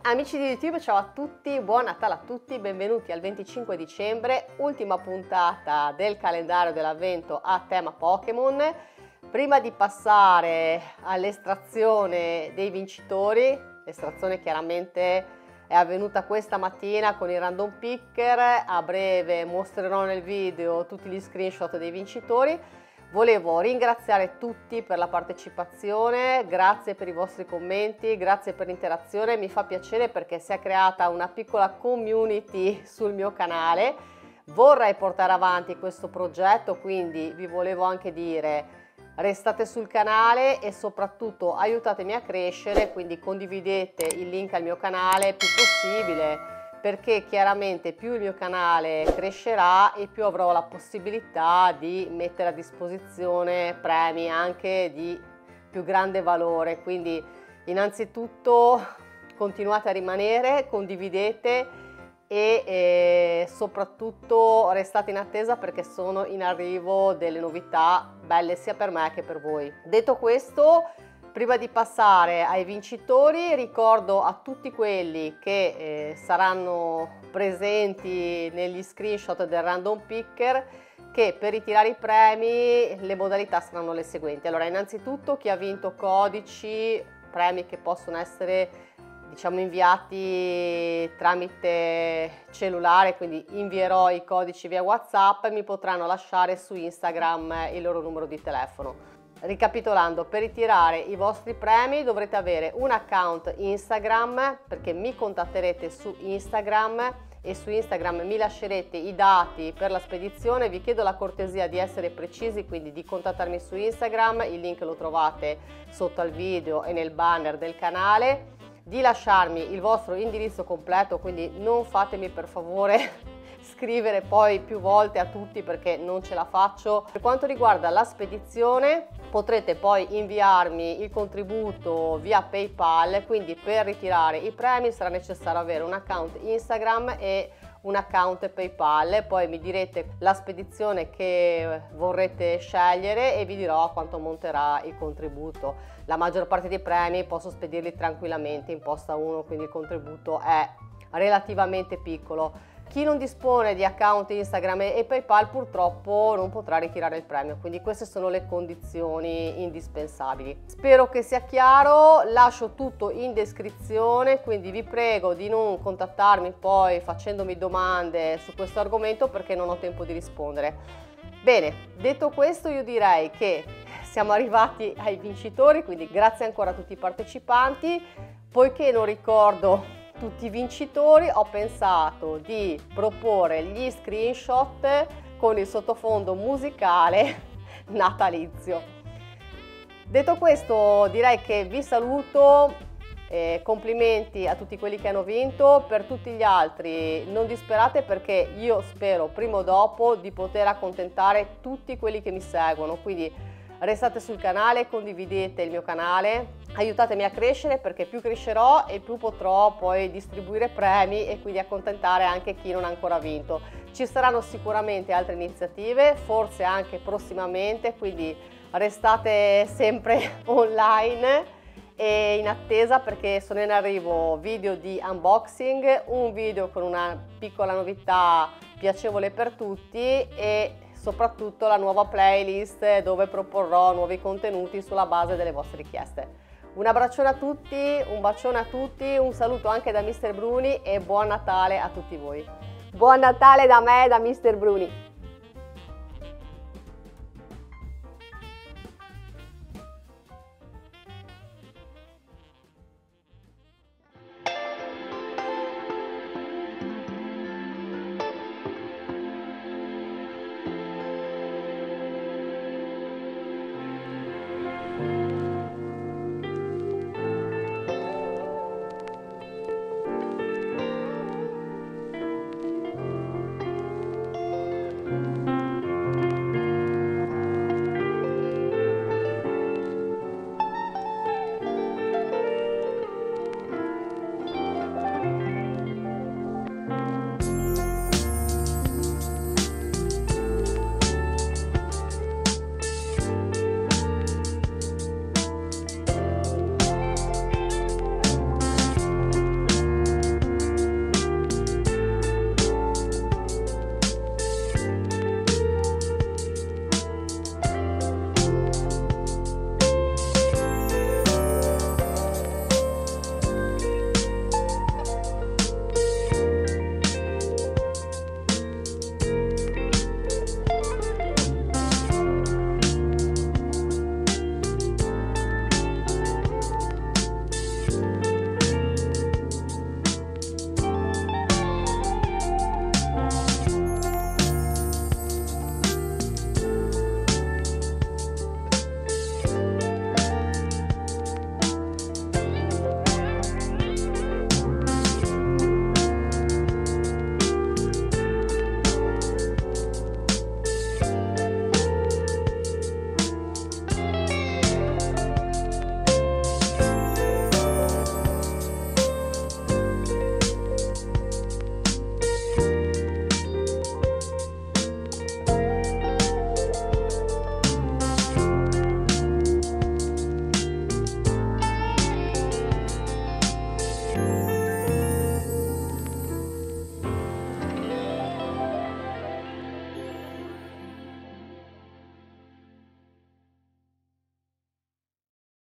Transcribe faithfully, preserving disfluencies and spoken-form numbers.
Amici di YouTube, ciao a tutti, buon Natale a tutti, benvenuti al venticinque dicembre, ultima puntata del calendario dell'avvento a tema Pokémon. Prima di passare all'estrazione dei vincitori, l'estrazione chiaramente è avvenuta questa mattina con il random picker, a breve mostrerò nel video tutti gli screenshot dei vincitori. Volevo ringraziare tutti per la partecipazione, grazie per i vostri commenti, grazie per l'interazione, mi fa piacere perché si è creata una piccola community sul mio canale. Vorrei portare avanti questo progetto, quindi vi volevo anche dire restate sul canale e soprattutto aiutatemi a crescere, quindi condividete il link al mio canale il più possibile, perché chiaramente più il mio canale crescerà e più avrò la possibilità di mettere a disposizione premi anche di più grande valore. Quindi innanzitutto continuate a rimanere, condividete e eh, soprattutto restate in attesa perché sono in arrivo delle novità belle sia per me che per voi. Detto questo, prima di passare ai vincitori, ricordo a tutti quelli che eh, saranno presenti negli screenshot del random picker che per ritirare i premi le modalità saranno le seguenti. Allora, innanzitutto chi ha vinto codici, premi che possono essere diciamo inviati tramite cellulare, quindi invierò i codici via WhatsApp e mi potranno lasciare su Instagram il loro numero di telefono. Ricapitolando, per ritirare i vostri premi dovrete avere un account Instagram, perché mi contatterete su Instagram e su Instagram mi lascerete i dati per la spedizione. Vi chiedo la cortesia di essere precisi, quindi di contattarmi su Instagram, il link lo trovate sotto al video e nel banner del canale, di lasciarmi il vostro indirizzo completo, quindi non fatemi per favore scrivere poi più volte a tutti perché non ce la faccio. Per quanto riguarda la spedizione potrete poi inviarmi il contributo via PayPal, quindi per ritirare i premi sarà necessario avere un account Instagram e un account PayPal. Poi mi direte la spedizione che vorrete scegliere e vi dirò quanto monterà il contributo. La maggior parte dei premi posso spedirli tranquillamente in posta uno, quindi il contributo è relativamente piccolo. Chi non dispone di account Instagram e PayPal purtroppo non potrà ritirare il premio, quindi queste sono le condizioni indispensabili. Spero che sia chiaro, lascio tutto in descrizione, quindi vi prego di non contattarmi poi facendomi domande su questo argomento perché non ho tempo di rispondere. Bene, detto questo io direi che siamo arrivati ai vincitori, quindi grazie ancora a tutti i partecipanti. Poiché non ricordo tutti i vincitori, ho pensato di proporre gli screenshot con il sottofondo musicale natalizio. Detto questo, direi che vi saluto, eh, complimenti a tutti quelli che hanno vinto. Per tutti gli altri non disperate perché io spero prima o dopo di poter accontentare tutti quelli che mi seguono, quindi restate sul canale, condividete il mio canale, aiutatemi a crescere perché più crescerò e più potrò poi distribuire premi e quindi accontentare anche chi non ha ancora vinto. Ci saranno sicuramente altre iniziative, forse anche prossimamente, quindi restate sempre online e in attesa perché sono in arrivo video di unboxing, un video con una piccola novità piacevole per tutti e soprattutto la nuova playlist dove proporrò nuovi contenuti sulla base delle vostre richieste. Un abbraccione a tutti, un bacione a tutti, un saluto anche da mister Bruni e buon Natale a tutti voi. Buon Natale da me, da mister Bruni!